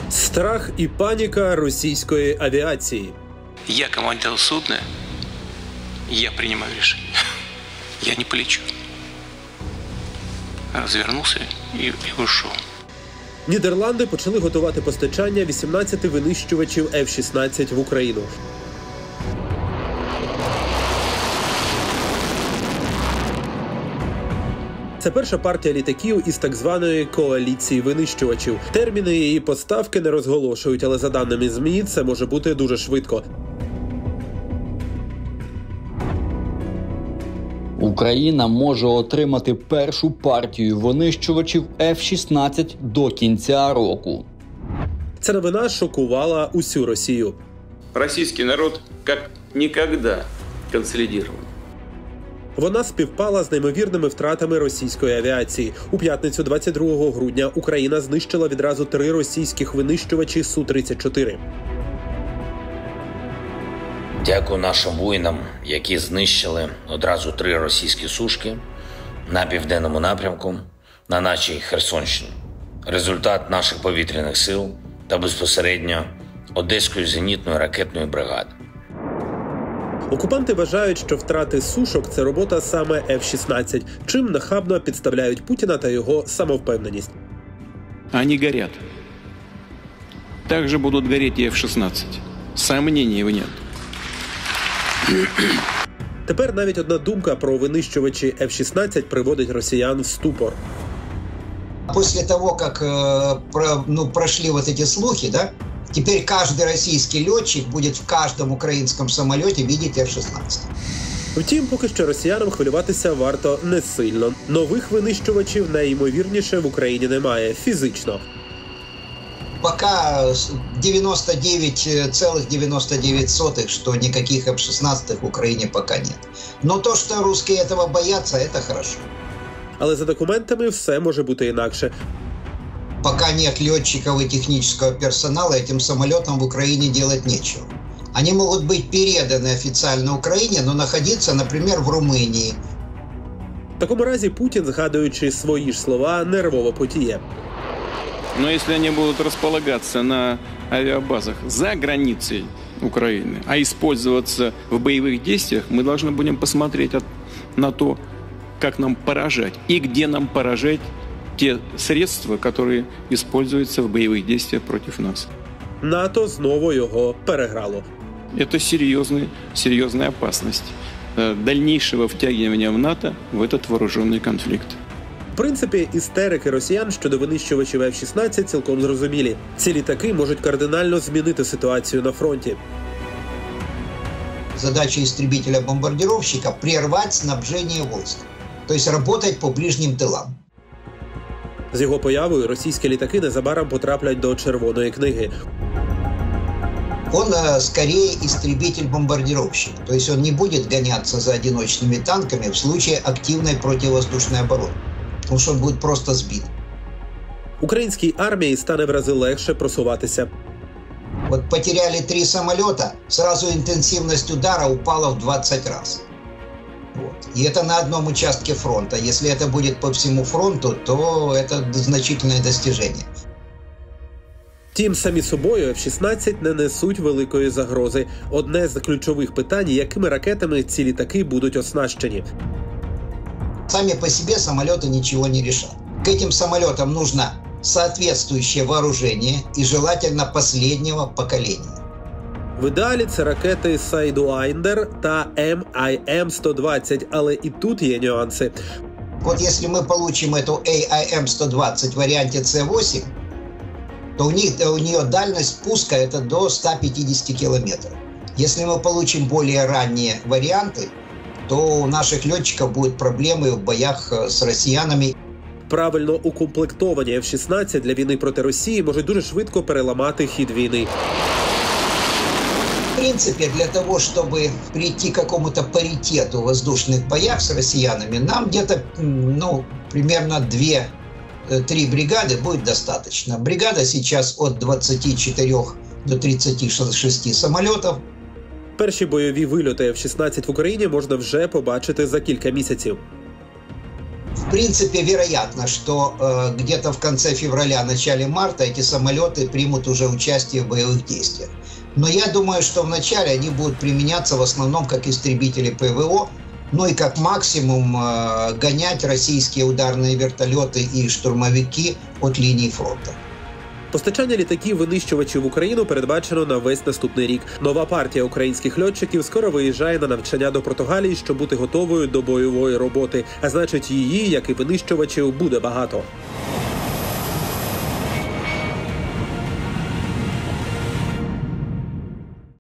Страх і паніка російської авіації. Я командир судна, я принимаю решение. Я не полечу. Развернулся и ушел. Нідерланди почали готувати постачання 18 винищувачів F-16 в Україну. Це перша партія літаків із так званої коаліції винищувачів. Терміни її поставки не розголошують, але за даними ЗМІ це може бути дуже швидко. Україна може отримати першу партію винищувачів F-16 до кінця року. Ця новина шокувала усю Росію. Російський народ як ніколи консолідований. Вона співпала з неймовірними втратами російської авіації. У п'ятницю 22 грудня Україна знищила відразу 3 російських винищувачі Су-34. Дякую нашим воїнам, які знищили одразу 3 російські сушки на південному напрямку на нашій Херсонщині. Результат наших повітряних сил та безпосередньо Одеської зенітної ракетної бригади. Окупанти вважають, що втрати сушок – це робота саме F-16, чим нахабно підставляють Путіна та його самовпевненість. Они горят. Также будут гореть и F-16. Сомнений нет. Тепер навіть одна думка про винищувачі F-16 приводить росіян в ступор. После того, как прошли вот эти слухи, да, теперь каждый российский летчик будет в каждом украинском самолете видеть F-16. Втім, поки що росіянам хвилюватися варто не сильно. Нових винищувачів найімовірніше в Україні немає фізично. Пока 99,99, что никаких F-16 в Украине пока нет. Но то, что русские этого боятся, это хорошо. Але за документами все може бути інакше. Пока нет летчиков и технического персонала, этим самолетам в Украине делать нечего. Они могут быть переданы официально Украине, но находиться, например, в Румынии. В такому разі Путін, згадуючи свої ж слова, нервово потіє. Но если они будут располагаться на авиабазах за границей Украины, а использоваться в боевых действиях, мы должны будем посмотреть на то, как нам поражать и где нам поражать те средства, которые используются в боевых действиях против нас. НАТО знову його переграло. Это серьезная опасность дальнейшего втягивания в НАТО в этот вооруженный конфликт. В принципі, істерики росіян щодо винищувачів F-16 цілком зрозумілі. Ці літаки можуть кардинально змінити ситуацію на фронті. Задача истребителя-бомбардировщика – прервать снабжение войск, то есть работать по ближним тылам. З його появою російські літаки незабаром потраплять до Червоної книги. Он скорее истребитель-бомбардировщик, то есть он не будет гоняться за одиночными танками в случае активной противовоздушной обороны, потому что он будет просто сбит. Українській армії стане в рази легше просуватися. Вот потеряли 3 самолета, сразу интенсивность удара упала в 20 раз. Вот. И это на одном участке фронта. Если это будет по всему фронту, то это значительное достижение. Втім, самі собою F-16 не несуть великої загрози. Одне з ключових питань – якими ракетами ці літаки будуть оснащені. Сами по себе самолеты ничего не решат. К этим самолетам нужно соответствующее вооружение и желательно последнего поколения. В ідеалі це ракети Sidewinder та AIM-120, але і тут є нюанси. Вот если мы получим эту AIM-120 в варианте C8, то у нее дальность пуска это до 150 километров. Если мы получим более ранние варианты, то у наших летчиков будут проблемы в боях с россиянами. Правильно укомплектовані F-16 для війни проти Росії можуть дуже швидко переламати хід війни. В принципе, для того, чтобы прийти к какому-то паритету в воздушных боях с россиянами, нам где-то, примерно 2-3 бригады будет достаточно. Бригада сейчас от 24 до 36 самолетов. Перші бойові вильоти F-16 в Україні можна вже побачити за кілька місяців. В принципе, вероятно, что где-то в конце февраля, начале марта эти самолеты примут уже участие в боевых действиях. Но я думаю, что вначале они будут применяться в основном как истребители ПВО, ну и как максимум гонять российские ударные вертолеты и штурмовики от линии фронта. Постачання літаків-винищувачів в Україну передбачено на весь наступний рік. Нова партія українських льотчиків скоро виїжджає на навчання до Португалії, щоб бути готовою до бойової роботи. А значить, її, як і винищувачів, буде багато.